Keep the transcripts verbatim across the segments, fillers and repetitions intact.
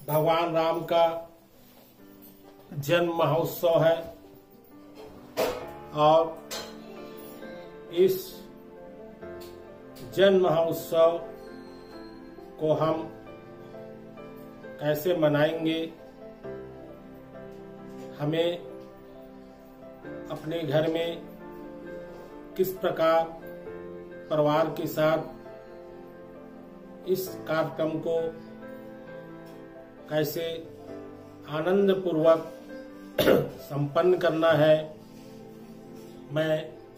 भगवान राम का जन्म महोत्सव है और इस जन्म महोत्सव को हम कैसे मनाएंगे, हमें अपने घर में किस प्रकार परिवार के साथ इस कार्यक्रम को कैसे आनंद पूर्वक संपन्न करना है। मैं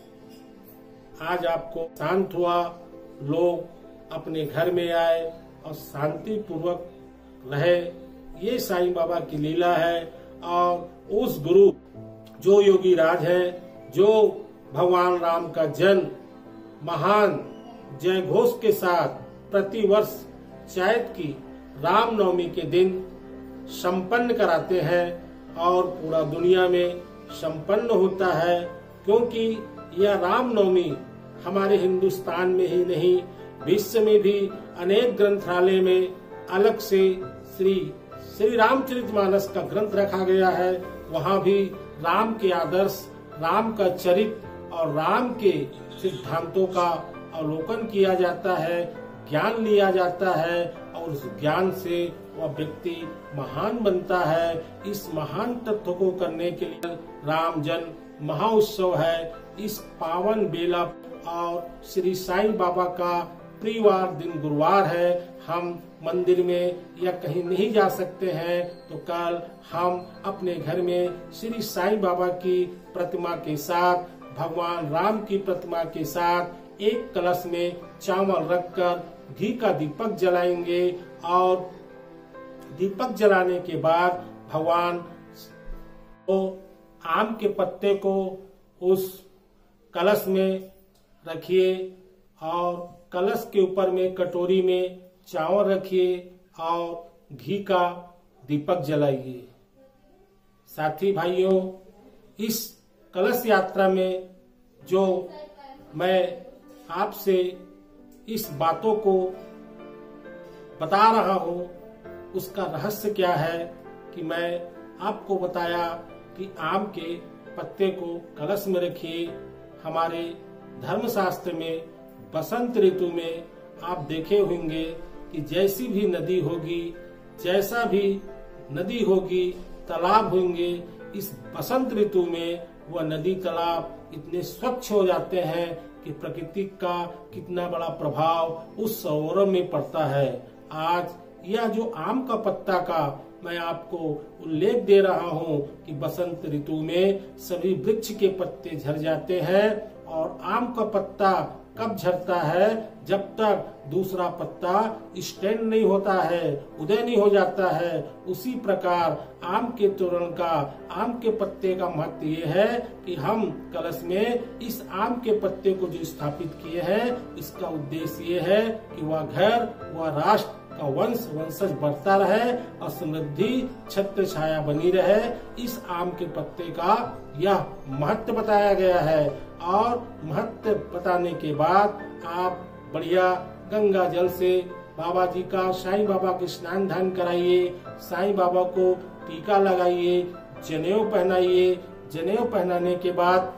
आज आपको शांत हुआ लोग अपने घर में आए और शांति पूर्वक रहे, ये साईं बाबा की लीला है। और उस गुरु जो योगी राज है, जो भगवान राम का जन्म महान जय घोष के साथ प्रतिवर्ष चैत की रामनवमी के दिन संपन्न कराते हैं और पूरा दुनिया में संपन्न होता है, क्योंकि यह रामनवमी हमारे हिंदुस्तान में ही नहीं विश्व में भी अनेक ग्रंथालय में अलग से श्री श्री रामचरितमानस का ग्रंथ रखा गया है। वहाँ भी राम के आदर्श, राम का चरित्र और राम के सिद्धांतों का अवलोकन किया जाता है, ज्ञान लिया जाता है और उस ज्ञान से वह व्यक्ति महान बनता है। इस महान तत्व को करने के लिए राम जन्म महोत्सव है। इस पावन बेला और श्री साईं बाबा का प्रियवार दिन गुरुवार है। हम मंदिर में या कहीं नहीं जा सकते हैं, तो कल हम अपने घर में श्री साईं बाबा की प्रतिमा के साथ, भगवान राम की प्रतिमा के साथ एक कलश में चावल रखकर घी का दीपक जलाएंगे और दीपक जलाने के बाद भगवान को आम के पत्ते को उस कलश में रखिए और कलश के ऊपर में कटोरी में चावल रखिए और घी का दीपक जलाइए। साथी भाइयों, इस कलश यात्रा में जो मैं आपसे इस बातों को बता रहा हूँ, उसका रहस्य क्या है कि मैं आपको बताया कि आम के पत्ते को कलश में रखिए। हमारे धर्मशास्त्र में बसंत ऋतु में आप देखे होंगे कि जैसी भी नदी होगी, जैसा भी नदी होगी, तालाब होंगे, इस बसंत ऋतु में वह नदी तालाब इतने स्वच्छ हो जाते हैं कि प्रकृति का कितना बड़ा प्रभाव उस सरोवर में पड़ता है। आज यह जो आम का पत्ता का मैं आपको उल्लेख दे रहा हूँ कि बसंत ऋतु में सभी वृक्ष के पत्ते झड़ जाते हैं और आम का पत्ता कब झड़ता है, जब तक दूसरा पत्ता स्टैंड नहीं होता है, उदय नहीं हो जाता है। उसी प्रकार आम के तोरण का, आम के पत्ते का महत्व ये है कि हम कलश में इस आम के पत्ते को जो स्थापित किए हैं, इसका उद्देश्य ये है कि वह घर, वह राष्ट्र का वंश वंशज बढ़ता रहे और समृद्धि छत्र छाया बनी रहे। इस आम के पत्ते का यह महत्व बताया गया है और महत्व बताने के बाद आप बढ़िया गंगा जल से बाबा जी का, साईं बाबा के स्नान ध्यान कराइए, साईं बाबा को टीका लगाइए, जनेऊ पहनाइए। जनेऊ पहनाने के बाद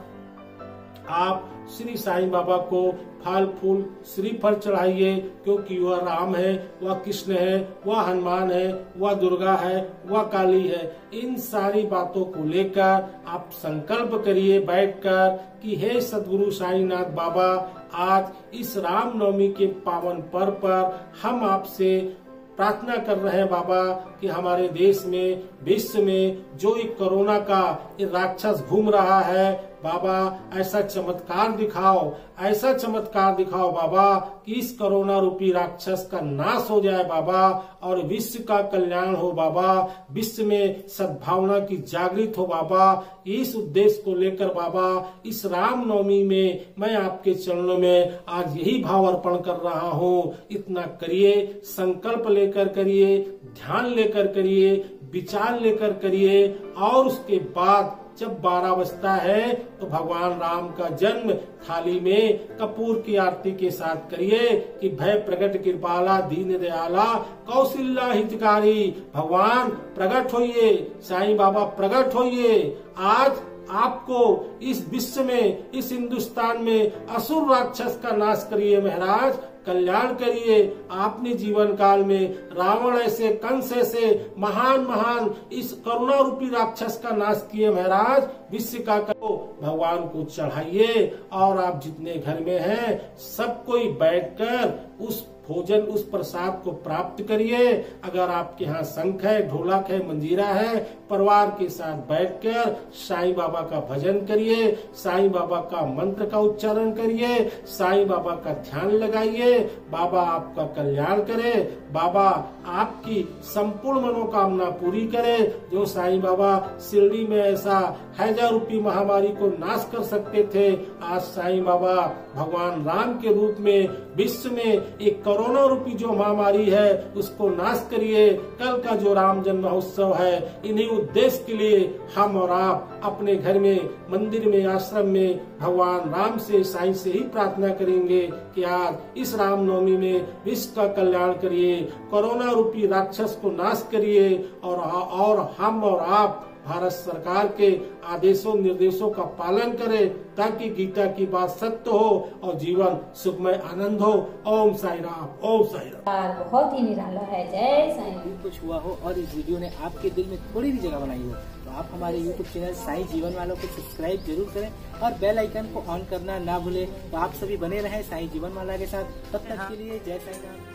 आप श्री साईं बाबा को फल फूल श्रीफल चढ़ाइए, क्योंकि वह राम है, वह कृष्ण है, वह हनुमान है, वह दुर्गा है, वह काली है। इन सारी बातों को लेकर आप संकल्प करिए बैठकर कि हे सद्गुरु साईनाथ बाबा, आज इस रामनवमी के पावन पर्व पर हम आपसे प्रार्थना कर रहे हैं बाबा कि हमारे देश में, विश्व में जो एक कोरोना का राक्षस घूम रहा है, बाबा ऐसा चमत्कार दिखाओ, ऐसा चमत्कार दिखाओ बाबा कि इस कोरोना रूपी राक्षस का नाश हो जाए बाबा और विश्व का कल्याण हो बाबा, विश्व में सद्भावना की जागृत हो बाबा। इस उद्देश्य को लेकर बाबा इस रामनवमी में मैं आपके चरणों में आज यही भाव अर्पण कर रहा हूँ। इतना करिए, संकल्प लेकर करिए, ध्यान लेकर करिए, विचार लेकर करिए और उसके बाद जब बारह बजता है तो भगवान राम का जन्म थाली में कपूर की आरती के साथ करिए कि भय प्रकट कृपाला दीन दयाला कौशल्या हितकारी। भगवान प्रकट होइए, साईं बाबा प्रकट होइए। आज आपको इस विश्व में, इस हिंदुस्तान में असुर राक्षस का नाश करिए महाराज, कल्याण करिए। आपने जीवन काल में रावण ऐसे, कंस ऐसे महान महान इस करुणा रूपी राक्षस का नाश किए महाराज। विश्व का करो भगवान को चढ़ाइए और आप जितने घर में हैं सब कोई बैठकर उस भोजन, उस प्रसाद को प्राप्त करिए। अगर आपके यहाँ शंख है, ढोलक है, मंजीरा है, परिवार के साथ बैठकर साईं बाबा का भजन करिए, साईं बाबा का मंत्र का उच्चारण करिए, साईं बाबा का ध्यान लगाइए। बाबा आपका कल्याण करे, बाबा आपकी संपूर्ण मनोकामना पूरी करे। जो साईं बाबा शिरडी में ऐसा हजार रूपी महामारी को नाश कर सकते थे, आज साईं बाबा भगवान राम के रूप में विश्व में एक कोरोना रूपी जो महामारी है उसको नाश करिए। कल का जो राम जन्म महोत्सव है, इन्हीं उद्देश्य के लिए हम और आप अपने घर में, मंदिर में, आश्रम में भगवान राम से, साईं से ही प्रार्थना करेंगे कि आज इस रामनवमी में विश्व का कल्याण करिए, कोरोना रूपी राक्षस को नाश करिए और, और हम और आप भारत सरकार के आदेशों निर्देशों का पालन करें ताकि गीता की बात सत्य हो और जीवन सुखमय आनंद हो। ओम साई राम, ओम साई राम। बहुत ही निराला है। जय साईं। कुछ हुआ हो और इस वीडियो ने आपके दिल में थोड़ी भी जगह बनाई हो तो आप हमारे यूट्यूब चैनल साईं जीवन वालों को सब्सक्राइब जरूर करें और बेल आइकन को ऑन करना ना भूलें। तो आप सभी बने रहें साईं जीवन वाला के साथ। तब तक के लिए जय साईं राम।